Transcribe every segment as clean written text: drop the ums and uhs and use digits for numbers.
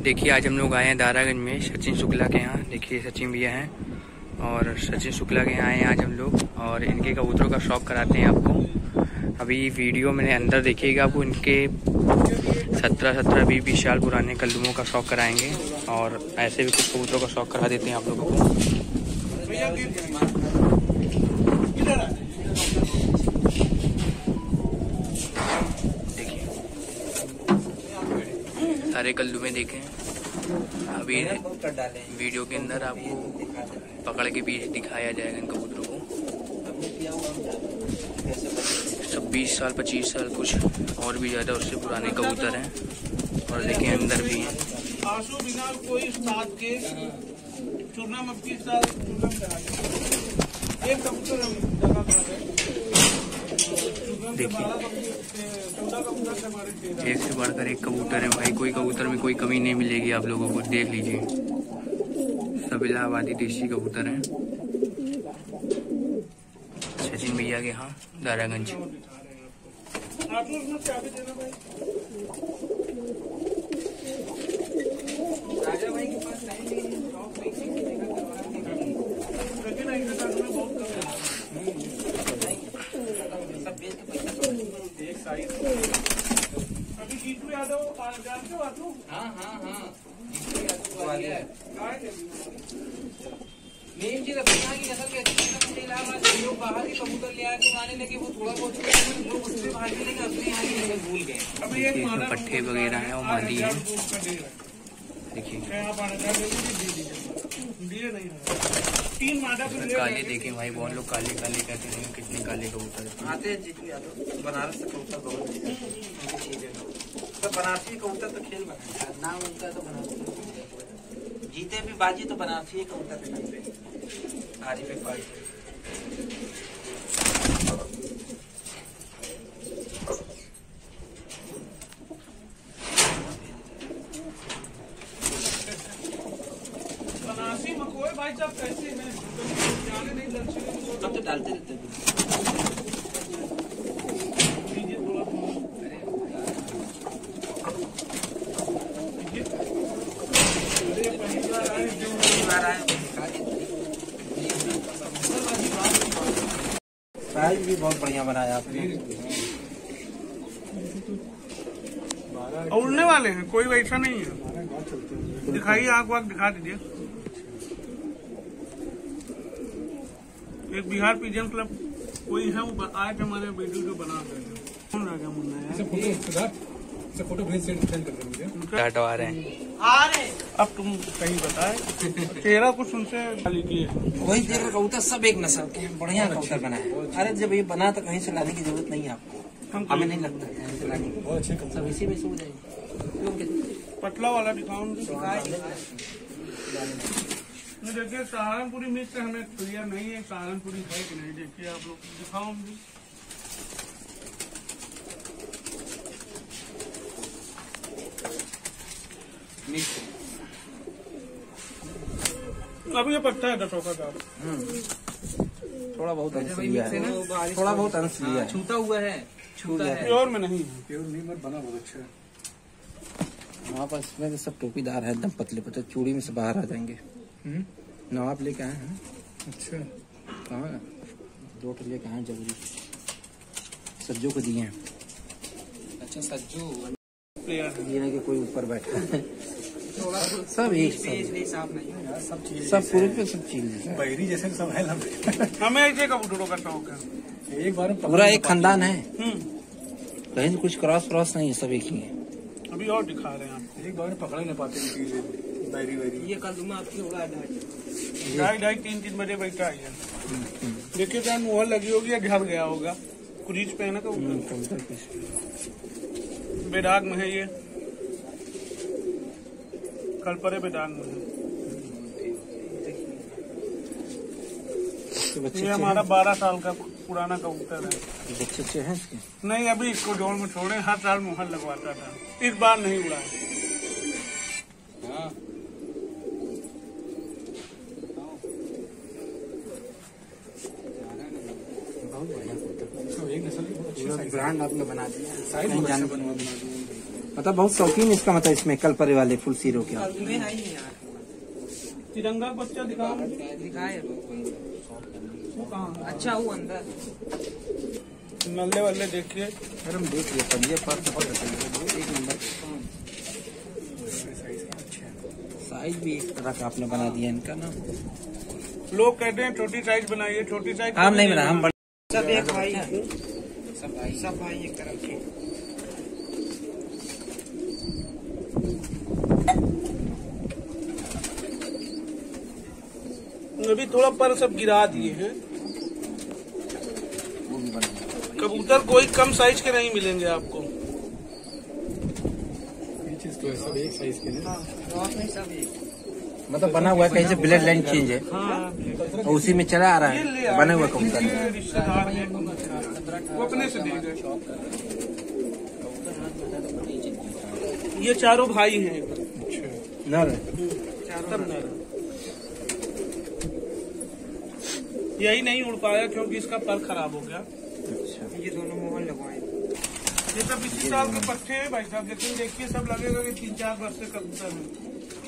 देखिए आज हम लोग आए हैं दारागंज में सचिन शुक्ला के यहाँ। देखिए सचिन भैया हैं और सचिन शुक्ला के यहाँ आए हैं आज हम लोग और इनके कबूतरों का शौक कराते हैं आपको। अभी वीडियो मैंने अंदर देखिएगा, आपको इनके 17-20 साल पुराने कल्लुओं का शौक कराएंगे और ऐसे भी कुछ कबूतरों का शौक करा देते हैं आप लोगों को। देखिए सारे कल्लू में देखें, अभी वीडियो के अंदर आपको पकड़ के भी दिखाया जाएगा इन कबूतरों को। सब 20 साल 25 साल कुछ और भी ज़्यादा उससे पुराने कबूतर हैं और देखें अंदर भी हैं। आंसू बिना कोई उस्ताद के चूरना मक्की साल एक कबूतर देखिए एक से बढ़कर एक कबूतर है भाई, कोई कबूतर में कोई कमी नहीं मिलेगी आप लोगों को। देख लीजिए सब इलाहाबादी देसी कबूतर हैं सचिन भैया के यहाँ दारागंज। अभी जीतू यादव जानते हो आतू? हाँ मेन चीज अपना की नस्ल के इलाहाबाद लोग बाहर के कबूतर ले आके आने लगे, वो थोड़ा बहुत लोग उससे भागने लगे, अपने यहाँ की नस्ल भूल गए। अभी एक इसमें पट्टे वगैरह हैं और मादी है। देखिए तीन मादा काले देखे भाई, बहुत लोग काले काले कहते हैं, कितने काले कबूतर आते हैं जीतू यादव बनारस से कबूतर बहुत तो बनारसी कबूतर तो खेल बना नाम उनका तो बनारसी जीते भी बाजी तो बनारसी कबूतर पे नाम पे आज पे पाई। बनारसी मकोए भाई साहब कैसे हैं? जाने नहीं लक्ष्य सब तो डालते रहते हैं। प्राइस भी बहुत बढ़िया बनाया आपने। उड़ने वाले हैं, कोई वैसा नहीं है। दिखाइए आँख वाँख दिखा दीजिए। एक बिहार पिजन क्लब कोई है, वो आज हमारे वीडियो जो बना रहे हैं। कौन राजा मुन्ना है? फोटो भेज सेंड कर दे मुझे। हटवा रहे हैं। अब तुम सही बताए, चेहरा कुछ उनसे खाली किए। वही देख कबूतर सब एक नस्ल के हैं, बढ़िया कबूतर बनाया। अरे जब ये बना तो कहीं से लाने की जरूरत नहीं है आपको, हमें नहीं लगता कहीं से लाने की, सब इसी में सो जाएंगे। पतला वाला दिखाओ। देखिए सहारनपुरी मिर्च हमें क्लियर नहीं है, सहारनपुरी है कि नहीं, देखिए आप लोग दिखाओ। अभी ये पत्ता है 10 का। थोड़ा बहुत अंश लिया है, थोड़ा बहुत अंश लिया है, छूटा हुआ है, छूटा है, प्योर में नहीं है। प्योर नहीं मत बना बहुत अच्छा है। वहाँ पर इसमें तो सब टोपीदार है, एकदम पतले पतले, चूड़ी में से बाहर आ जाएंगे। नवाब लेके आए हैं। अच्छा कहाँ 2 लेके आए जरूरी, सज्जो को दिए हैं। अच्छा सज्जो ये नहीं कि कोई ऊपर बैठा है, सब एक सब पूरे पे सब चीज बहरी जैसे सब है ना। हमें ऐसे कबूतरों का शौक है। एक बार पूरा एक खानदान है, कहीं से कुछ क्रॉस नहीं है, सब एक ही है। अभी और दिखा रहे हैं आपको। एक बार पकड़ नहीं पाते बहरी। ये कल आपकी होगा 2:30-3 बजे बैठा है। देखिए क्या मुहर लगी होगी या झड़ गया होगा, क्रीज पे है ना कबूतर, बेदाग में है ये, कल परे बेदाग में है। ये हमारा 12 साल का पुराना कबूतर है। बच्चे हैं इसके? नहीं, अभी इसको जोड़ में छोड़े, हर साल मुहर लगवाता था, इस बार नहीं उड़ा है। एक नस्ल की बहुत अच्छी ब्रांड आपने बना दिया, साइज बनवा दिया। मतलब बहुत शौकीन इसका मतलब इसमें कल परे वाले फुल सीरो के। तिरंगा बच्चा दिखाओ। दिखाए वो कहाँ? अच्छा वो अंदर नल्ले वाले देखिए। अरे हम देख लिए पंजे पर एक नंबर साइज भी एक तरह का आपने बना दिया इनका ना। लोग कहते हैं छोटी साइज बनाइए, छोटी साइज हम नहीं बना, हम सब एक भाई सब भाई एक तरफ के। अभी थोड़ा पर सब गिरा दिए हैं। कबूतर कोई कम साइज के नहीं मिलेंगे आपको। ये चीज तो है सब एक साइज के ना। सब एक मतलब बना हुआ है, कहीं से ब्लड लाइन चेंज है और उसी में चला आ रहा है बने हुए कबूतर। ये रिश्तेदार हैं, वो अपने से दे गए। ये चारों भाई हैं। नर सब नर। यही नहीं उड़ पाया क्योंकि इसका पर खराब हो गया। ये दोनों मोहर लगवाए। ये सब इसी साल के पट्टे हैं भाई साहब, लेकिन देखिए सब लगेगा कि 3-4 वर्ष से कबूतर है।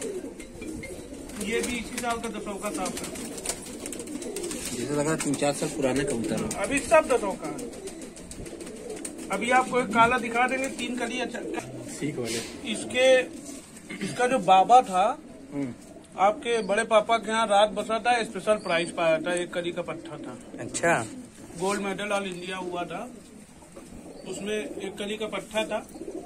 ये भी इसी साल का 10 का था। जैसे लग रहा 3-4 साल पुराने कबूतर है। अभी सब 10 का है। अभी आपको एक काला दिखा देंगे, 3 कली। अच्छा सीख वाले इसका जो बाबा था आपके बड़े पापा के यहाँ रात बसा था, स्पेशल प्राइज पाया था। 1 कली का पट्टा था। अच्छा, गोल्ड मेडल ऑल इंडिया हुआ था, उसमें 1 कली का पट्टा था।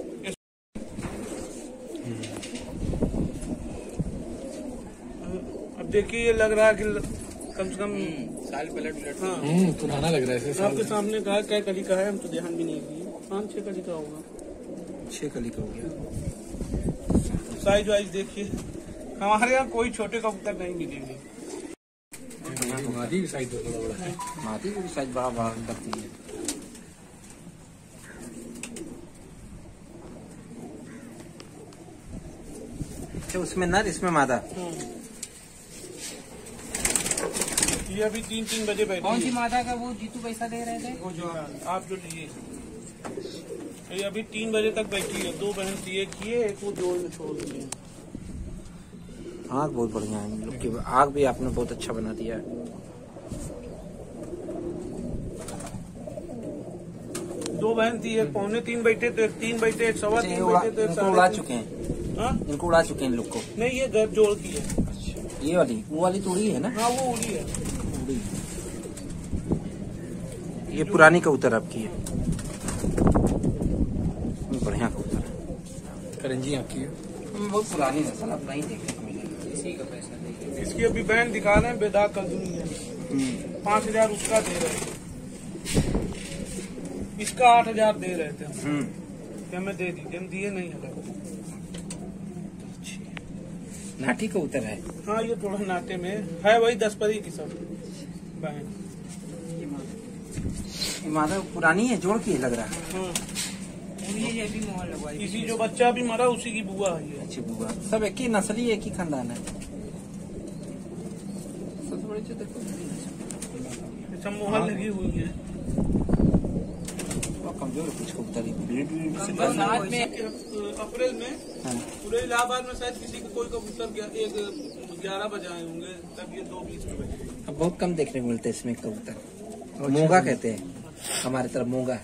अब देखिए ये लग रहा है कि कम से कम साल पलट हाँ पुराना लग रहा है ऐसे आपके सामने कहा क्या कली का है, हम तो ध्यान भी नहीं दिए। 5-6 कली का होगा। 6 कली का हो गया। साइज वाइज देखिए, हमारे यहाँ कोई छोटे कबूतर नहीं मिलेंगे। मादी भी साइज थोड़ा बड़ा है। मादी को भी साइज बड़ा बड़ा करती है। अच्छा, उसमें नर इसमें मादा। ये अभी 3-3 बजे बैठे। कौन सी माता का वो जीतू पैसा दे रहे थे? वो जो आप जो लिए ये अभी 3 बजे तक बैठी है। 2 बहन दिए किए, एक वो जोड़ में छोड़ दिए। आग बहुत बढ़िया है इन लोग की। आग भी आपने बहुत अच्छा बना दिया है। 2 बहन थी, एक 2:45 बैठे तो 1 3 बैठे, 1 सवा 3 बैठे तो 1 इनको उड़ा चुके हैं, हाँ? इनको उड़ा चुके हैं इन लोग को। नहीं ये गैप जोड़ की है। ये वाली वो वाली तो उड़ी है ना। हाँ वो उड़ी है। उड़ी। ये पुरानी कबूतर आपकी है। बढ़िया कबूतर है। करंजी आपकी है। बहुत पुरानी नस्ल अब नहीं देखने को मिलेगी। इसी का पैसा दे। इसकी अभी बहन दिखा रहे हैं, बेदाग कलजुनी है। 5,000 उसका दे रहे थे, इसका 8,000 दे रहे थे हम। कि हमें दे दीजिए, हम दिए नहीं है। नाटी कबूतर है। हाँ ये थोड़ा नाटे में है, वही 10 परी की सब बहन। ये मादा पुरानी है, जोड़ की है लग रहा है। हाँ ये भी मोहर लगवाई। इसी जो बच्चा भी मरा उसी की बुआ है ये। अच्छी बुआ सब एक ही नस्ली, एक ही खानदान है। सबसे बड़ी चीज देखो सब मोहर लगी हुई है। कमजोर है कुछ कबूतर। ब्रीड से बरसात में अप्रैल में पूरे इलाहाबाद में शायद किसी को कोई कबूतर 11 बजे आए होंगे, तब ये 2:20 में बजे। अब बहुत कम देखने को मिलते हैं इसमें कबूतर। मोंगा कहते हैं हमारे तरफ, मोंगा।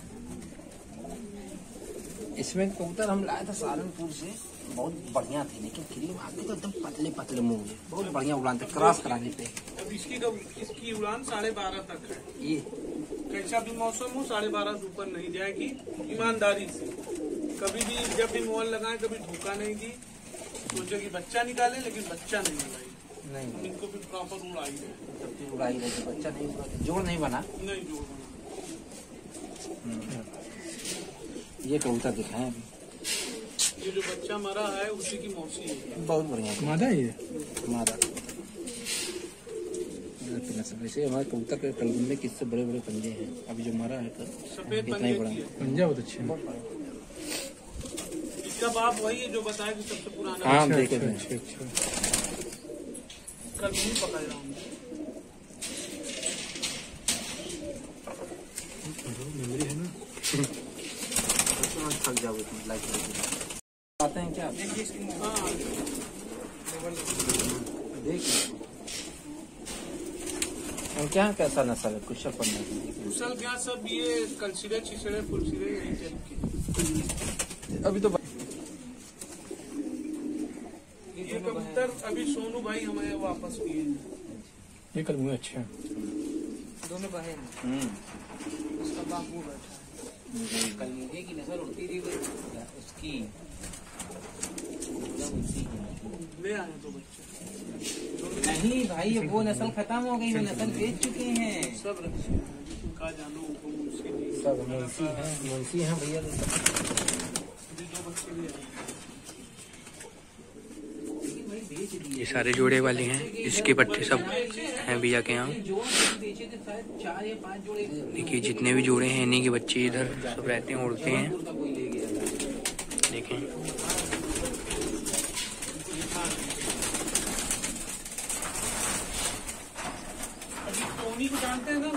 इसमें कबूतर हम लाए थे सहारनपुर से, बहुत बढ़िया थे, लेकिन फिर आते तो एकदम पतले पतले मूंगे, बहुत बढ़िया उड़ान थे क्रॉस कराने पे। अब इसकी उड़ान 12:30 तक है। ये कैसा भी मौसम हो 12:30 से ऊपर नहीं जाएगी, ईमानदारी से। कभी भी जब भी मोहर लगाए कभी धोखा नहीं दी। सोचे कि बच्चा निकाले, लेकिन बच्चा नहीं लगाई। नहीं इनको भी प्रॉपर उड़ाई है। तब भी उड़ाई रही, बच्चा नहीं उड़ा, जोड़ नहीं बना। नहीं जोड़। ये कबूतर दिखाए अभी। ये जो बच्चा मरा है उसी की मौसी है। बहुत बढ़िया मादा है ये। मादा। वैसे हमारे कबूतर के कलगुन में किससे बड़े बड़े पंजे हैं। अभी जो मरा है तो सफेद इतना पंजे ही बड़ा की है। पंजा बहुत अच्छे हैं। इसका बाप वही है जो बताया कि सबसे पुराना। हाँ, हम देखे थे। अच्छा अच्छा। कल नहीं पकड़ रहा हूँ। मेमोरी है ना। थक जाओगे तुम लाइक करते हैं क्या? हाँ देखिए क्या कैसा नस्ल है कुछ पढ़ने की? कुशल क्या सब ये कलसिरे छिछड़े फुलसिरे यही टाइप के। अभी तो ये कबूतर अभी सोनू भाई हमें वापस किए हैं। ये कलमुए अच्छे हैं। दोनों बहन उसका बापू बैठा कल मुझे की नस्ल उड़ती थी उसकी ले आए तो बच्चे नहीं भाई वो नस्ल खत्म हो गई, वो नस्ल बेच चुके हैं सब रखे हैं। कहा जानो उनको मुंशी नहीं सब मुंशी हैं भैया। अभी 2 बच्चे ले आए। ये सारे जोड़े वाले हैं, इसके पट्टे सब हैं भैया के यहाँ। देखिए जितने भी जोड़े हैं इन्हीं के बच्चे इधर सब रहते हैं, उड़ते हैं। देखें अभी टोनी को जानते हैं ना?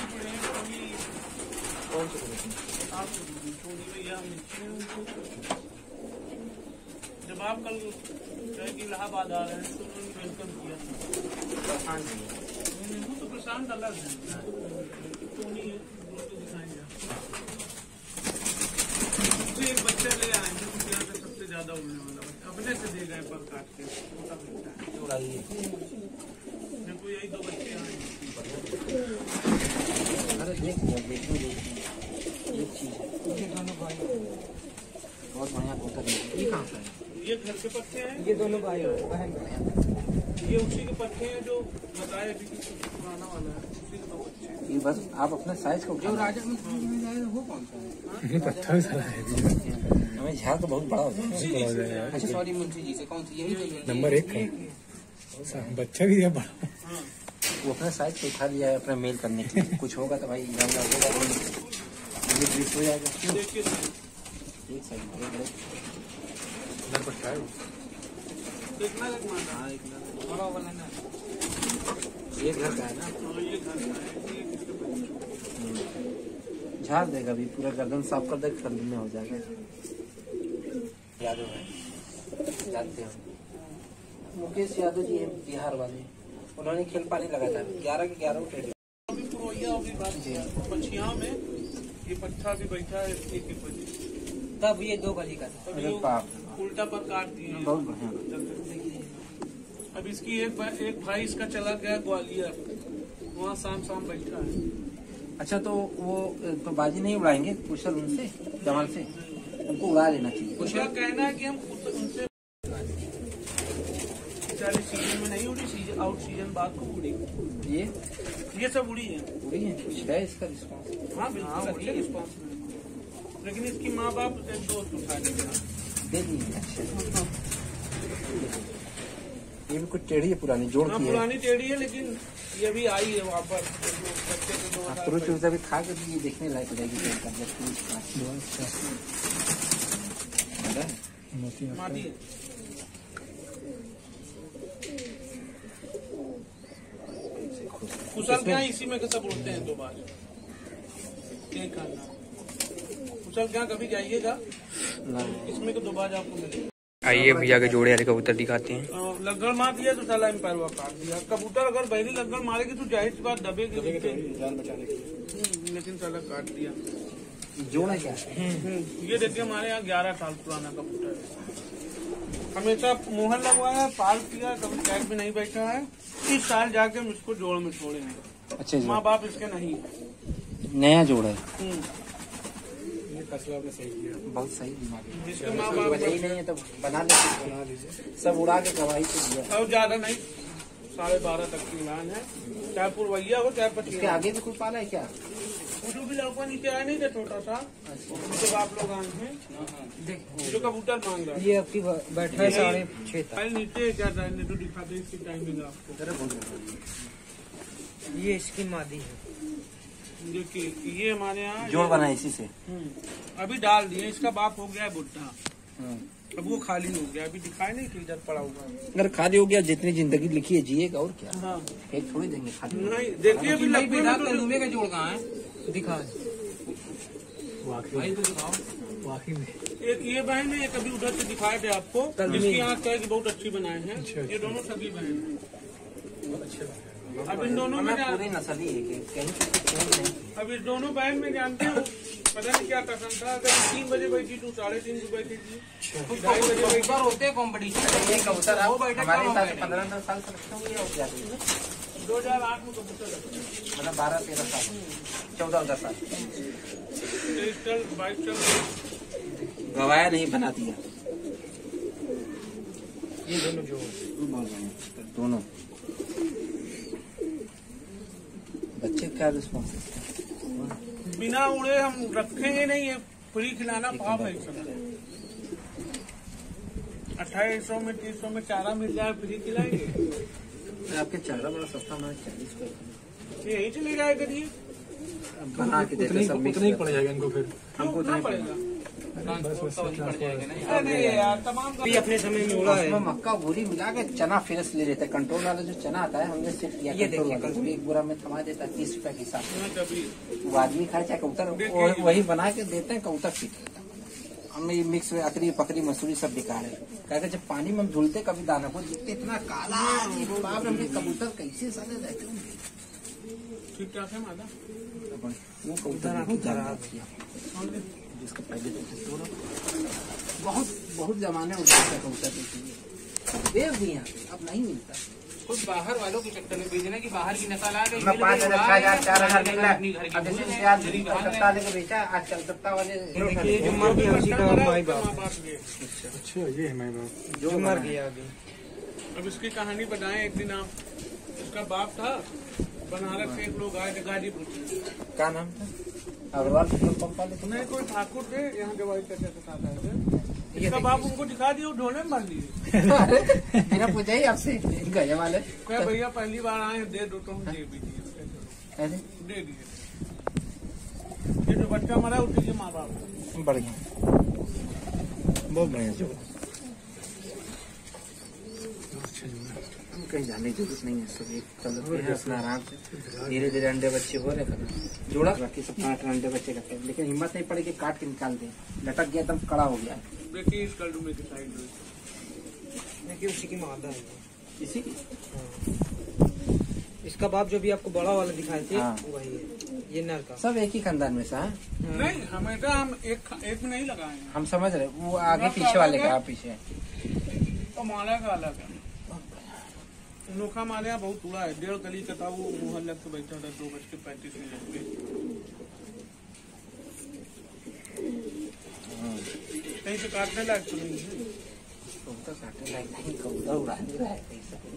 टोनी भैया मिलते हैं उनको। जब आप कल इलाहाबाद आ रहे हैं तो उन्होंने वेलकम किया। वो तो प्रशांत अलग है, टोनी है तो दिखाएंगे। तो एक बच्चा ले आएंगे यहाँ से सबसे ज्यादा उड़ने वाला बच्चा, अपने से दे गए पर काट के छोटा बच्चा है। देखो यही 2 बच्चे आएंगे। अरे देखो ये चीज बहुत बढ़िया कबूतर है। ये कहाँ से है? ये घर के पत्ते हैं, ये दोनों भाई बहन। ये उसी के पत्ते हैं जो बताए अभी पुराना वाला है, उसी के 2 बच्चे हैं। ये बस आप अपने साइज को जो राजा में वो कौन सा है? ये पत्थर भी सारा है। हमें झाड़ तो बहुत बड़ा होता है। अच्छा सॉरी मुंशी जी से कौन सी? यही तो नंबर 1 का बच्चा भी है बड़ा। हाँ वो अपने साइज को उठा लिया है अपने मेल करने के लिए। कुछ होगा तो भाई होगा ये ट्रिप हो जाएगा। देखिए एक साइड कितना लग माता है? बड़ा वाला ना ये घर का है ना, हाँ ये घर का है, ये किसके बच्चे। झाड़ देगा अभी पूरा गर्दन साफ कर देगा, ठंडी में हो जाएगा। यादव है जानते हैं मुकेश यादव जी है बिहार वाले, उन्होंने खेल पानी लगाया था 11 के 11 उठे। अभी पुरोहिया होगी बात पछिया में ये पट्टा भी बैठा है 1 बजे। तब ये 2 गली का था। अभी अरे वो बाप उल्टा पर काट दिए हैं। बहुत बढ़िया। अब इसकी एक भाई इसका चला गया ग्वालियर, वहाँ शाम बैठा है। अच्छा तो वो तो बाजी नहीं उड़ाएंगे कुशल उनसे जमाल से, उनको उड़ा लेना चाहिए। उसका कहना है कि हम उनसे बेचारी सीजन में नहीं उड़ी, सीजन आउट सीजन बाद को उड़ी। ये सब उड़ी है। उड़ी है, कुछ है इसका रिस्पॉन्स? हाँ बिल्कुल अच्छे रिस्पॉन्स में, लेकिन इसकी माँ बाप एक दोस्त उठा लेगा दे दिए। अच्छा ये भी कुछ टेढ़ी है, पुरानी जोड़ हाँ की है। पुरानी टेढ़ी है, लेकिन ये भी आई है वापस बच्चे के 2 हाँ, तुरंत तुरंत अभी खा के भी ये देखने लायक हो जाएगी। मादी है। कुशल क्या इसी में सब उड़ते हैं 2 बार एक खाना। कुशल क्या कभी जाइएगा इसमें 2 बार आपको मिलेगा। आइए भैया के जोड़े वाले कबूतर दिखाते हैं। लग्गड़ मार दिया तो साला पैरवा काट दिया। कबूतर अगर पहली लग्गड़ मारेगी तो जाहिर सी बात दबेगी जान बचाने के लिए, लेकिन साला काट दिया। जोड़ है क्या? ये देखिए हमारे यहाँ 11 साल पुराना कबूतर है। हमेशा मोहर लगवाया, पाल किया, कभी टैग भी नहीं बैठा है। इस साल जाके हम इसको जोड़ में छोड़े हैं। अच्छा माँ बाप इसके नहीं। नया जोड़ है, फैसला आपने सही किया, बहुत सही बीमारी। जिसके माँ बाप वजह ही नहीं है तो बना लीजिए, सब उड़ा के गवाही से दिया। और ज्यादा नहीं, 12.5 तक की उड़ान है, चाहे पुरवैया हो चाहे इसके पटिया। आगे भी कोई पाला है क्या? कुछ भी लड़का नीचे आया नहीं था छोटा सा, उनके बाप लोग आए हैं जो कबूतर मांग रहा है। ये आपकी बैठा है 6:30 तक। अरे नीचे क्या टाइम तो दिखाते इसकी टाइमिंग आपको। ये इसकी मादी है। देखिए ये हमारे यहाँ जोड़ बना इसी से। अभी डाल दिए, इसका बाप हो गया है बुढ़ा, अब वो खाली हो गया, अभी दिखाई नहीं कि इधर पड़ा हुआ है। अगर खाली हो गया जितनी जिंदगी लिखी है जिएगा और क्या। हाँ एक थोड़ी देंगे खाली। नहीं देखिए अभी लगभग में तो लूमे का जोड़ कहाँ है? दिखा वाकई में एक ये बहन है, एक अभी उधर से दिखाए थे आपको, जिसकी आँख कहे कि बहुत अच्छी बनाए हैं। ये दोनों सगी बहन हैं। अब इन दोनों में पूरी नस्ली है कि कहीं से कुछ नहीं। अब इस दोनों बहन में जानते हो पता नहीं क्या कसम था। अगर 3 बजे बैठी तू 3:30 बजे बैठी थी, 2:30 बजे बैठी होते हैं कॉम्पिटिशन। ये कबूतर हमारे हिसाब से 15 साल से रखते होंगे और ज्यादा 2008 में कबूतर रखे, मतलब 12-13 साल 14-15 साल 22 चल गवाया नहीं बना दिया। ये दोनों जो दोनों बच्चे क्या रिस्पॉन्स बिना उड़े हम रखेंगे नहीं। ये फ्री खिलाना पाप है। 2800 में 300 में चारा मिल जाए फ्री खिलाएंगे। आपके चारा बड़ा सस्ता हमारे 40 रुपये ये यही चले जाए करिए, बना के देते सब मिक्स नहीं पड़ जाएगा इनको फिर। हमको उतना नहीं पड़ेगा। पड़ेगा। अरे यार तमाम भी अपने समय में उड़ा है। उसमें मक्का भूरी मिला के चना फिरस ले लेते हैं। कंट्रोल वाला जो चना आता है हमने सिर्फ किया ये कंट्रोल देखिए, वाला एक बुरा में थमा देता है 30 रुपए के हिसाब से। कभी वो आदमी खाए चाहे कबूतर वही बना के देते हैं। कबूतर पीट लेता है। हम ये मिक्स में अकरी पकड़ी मसूरी सब बेकार है। कहते जब पानी में हम धुलते कभी दाना को दिखते इतना काला बाप रे कबूतर कैसे साले रहते होंगे। ठीक ठाक है माता। वो कबूतर जिसका पहले बहुत बहुत जमाने में कबूतर देख दिया अब नहीं मिलता। कुछ बाहर वालों के चक्कर में भेजना कि बाहर की नस्ल आ गई। 5,000 6,000 4,000 निकला। अब जैसे आज सत्ता लेके बेचा आजकल सत्ता वाले देखिए जो मर गया उसी का माई बाप। अच्छा ये है मैं बाप जो मर गया अभी। अब इसकी कहानी बताएं। एक दिन आप इसका बाप था बनारस से, एक लोग आए थे गाजीपुर से। क्या नाम था? अग्रवाल पेट्रोल पंप वाले थे। नहीं कोई ठाकुर थे यहाँ के वाइफ चाचा के साथ आए थे। इसका बाप उनको दिखा दिया, वो ढोने में भर लिए। अरे मेरा पूछा ही आपसे गए वाले क्या भैया पहली बार आए दे दो तो हम दे भी दिए, अरे दे दिए। ये जो बच्चा मरा है उसके माँ बाप बढ़िया बहुत बढ़िया जो हम कहीं जाने की जरूरत नहीं है। सब एक चलते हैं अपना आराम से। धीरे धीरे अंडे बच्चे हो रहे हैं। जोड़ा बाकी सब 8 अंडे बच्चे करते हैं लेकिन हिम्मत नहीं पड़ी कि काट के निकाल दे। लटक गया एकदम कड़ा हो गया। देखिए इस कल में साइड में देखिए उसी की मादा है। इसी की इसका बाप जो भी आपको बड़ा वाला दिखाए थे हाँ। वही है। ये नर का सब एक ही खानदान में से है। नहीं हमेशा हम एक में नहीं लगाए हैं। हम समझ रहे वो आगे पीछे वाले का पीछे तो माला का अलग है। नोखा मालिया बहुत उड़ा है। 1.5 गली का था वो मोहल्ला से बैठा था 2:35 पे। कहीं से काटने लायक तो नहीं है। कबूतर काटने लायक नहीं, कबूतर उड़ाने लायक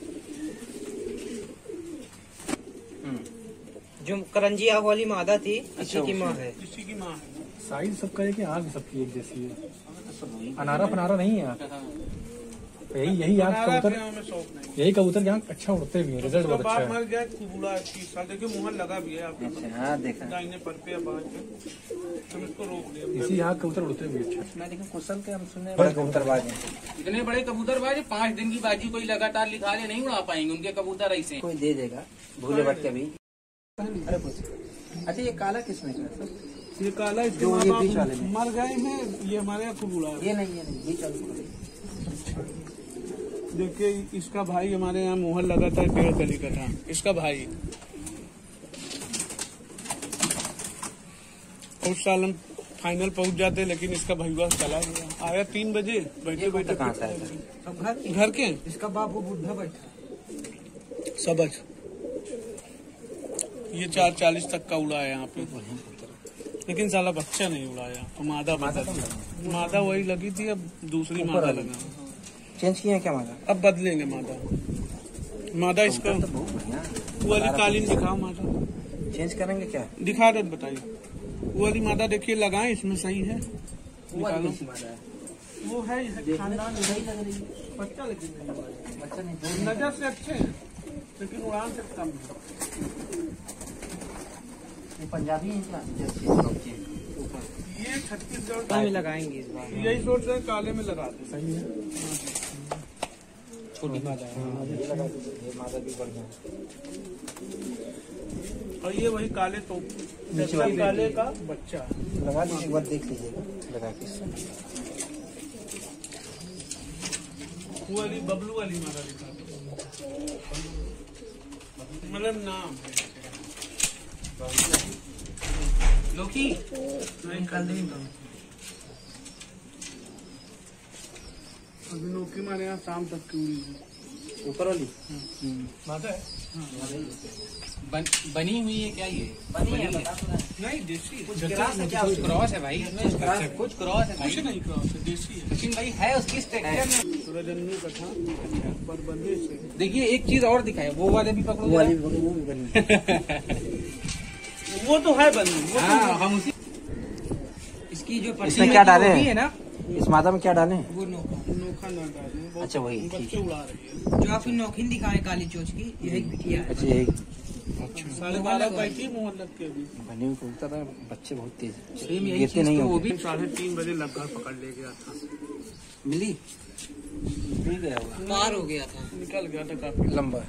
है। जो करंजी आग वाली मादा थी इसी की माँ है। इसी की माँ है। साइज सबका है कि आग सबकी एक जैसी है। अनारा फनारा नहीं है आग। यही आग बनारस कबूतर में हमें शौक नहीं। यही कबूतर यहाँ अच्छा उड़ते भी हैं। रिजल्ट उसका बहुत अच्छा बाप है। मर गया खूब उड़ा है 30 साल। देखिए मुहर लगा भी है आपके अच्छा हाँ देखा दाहिने पर पे बाहर पे। हम इसको रोक लिया। इसी आग कबूतर उड़ते भी अच्छा। मैं लेकिन कुशल के हम सुने बड़े कबूतरबाज हैं। इतने बड़े कबूतरबाज 5 दिन की बाजी कोई लगातार लिखा ले नहीं उड़ा पाएंगे। उनके कबूतर ऐसे कोई दे देगा भूले भटके भी। अरे कुछ अच्छा ये काला किसमें का है सर? ये काला इसके जो माँ ये बाप बीच वाले में। मर गए हैं। ये हमारे यहाँ खूब उड़ा है। ये नहीं ये चल देखिए इसका भाई हमारे यहाँ मोहर लगा था 1.5 गली का था। इसका भाई उस साल हम फाइनल पहुंच जाते लेकिन इसका भैया चला गया। आया 3 बजे बैठे बैठे कहाँ से आया था? सब घर के इसका बाप वो बुढ़ा बैठा। सबज ये 4:40 तक का उड़ा है यहाँ पे। लेकिन साला बच्चा नहीं उड़ाया तो मादा वही लगी थी। अब दूसरी मादा लगा। चेंज किया क्या मादा? अब बदलेंगे मादा इसका तो बहुत बढ़िया वो वाली कालीन दिखाओ मादा। चेंज करेंगे क्या? दिखा दो बताइए। वो वाली मादा देखिए लगाए इसमें सही है। निकालो। मादा है वो है खानदान सही लग रही है। बच्चा लेकिन नहीं हुआ है। बच्चा नहीं नजर से अच्छे हैं लेकिन उड़ान से कम है। ये पंजाबी है क्या? जैसे ये छत्तीसगढ़ में का लगाएंगे इस बार। यही सोच रहे हैं काले में लगा दे। सही है। छोटी मादा है। ये मादा भी बढ़िया और ये वही काले तो नीचे वाली काले का बच्चा। लगा लीजिए एक बार देख लीजिएगा लगा के वो वाली बबलू वाली मारा लिखा मतलब नाम लोकी नहीं कल नहीं अभी नौकरी मारे यहाँ शाम तक की हुई है। ऊपर वाली माता है बनी हुई है क्या ये? नहीं देसी है। कुछ क्रॉस है भाई, कुछ क्रॉस है कुछ भाई। नहीं क्रॉस है, देसी है। सचिन भाई है उसकी स्ट्रक्चर में। सूरजन्नू का था पर बंदे से देखिए एक चीज और दिखाए, वो वाले भी पकड़ो वो वाली जरा। वो भी बनी वो तो है बंदी वो तो हाँ हम उसी इसकी जो इसमें क्या डाले वो भी हैं? है ना, इस मादा में क्या डाले हैं? वो नोखा नोखा ना डाले वो अच्छा, वही, ठीक बच्चे है। उड़ा रही है। जो आपकी नौखीन दिखाए काली चोच की यही बिटिया है। अच्छा यही 12:30 गई थी मोहल्लत के भी बनी हुई कबूतर था, बच्चे बहुत तेज सेम यही गिरते चीज नहीं तो वो होते। भी 3:30 बजे लगभग पकड़ ले गया था। मिली मिल गया होगा पार हो गया था। निकल गया था काफी। लंबा।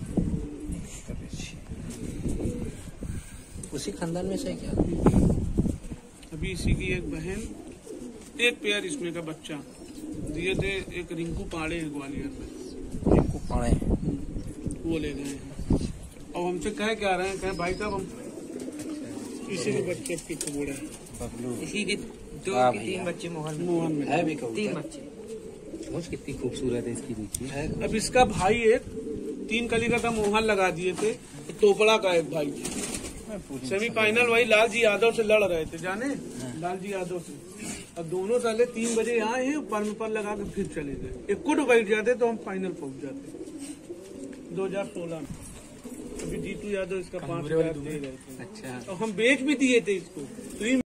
उसी खानदान में से है क्या? अभी इसी की एक बहन एक पेयर इसमें का बच्चा दिए थे, एक रिंकू पाड़े ग्वालियर में इनको पाए वो ले गए हैं। और हमसे कह क्या रहे हैं, कहे भाई साहब हम इसी के बच्चे की खबोड़े बबलू इसी के दो हाँ के भैया। 3 बच्चे मोहन में। मोहन में है भी 3 कबूतर। बच्चे। मुझ कितनी खूबसूरत है इसकी, देखिए अब इसका भाई एक 3 कली का था, मोहन लगा दिए थे। तो टोपड़ा का एक भाई सेमीफाइनल वही लाल जी यादव से लड़ रहे थे, जाने लाल जी यादव से। अब दोनों साले 3 बजे यहाँ हैं, पर में पर लगा के फिर चले गए। एक कुट बैठ जाते तो हम फाइनल पहुंच जाते 2016 में। अभी जीतू यादव इसका 5,000 दे गए थे। अच्छा और हम बेच भी दिए थे इसको।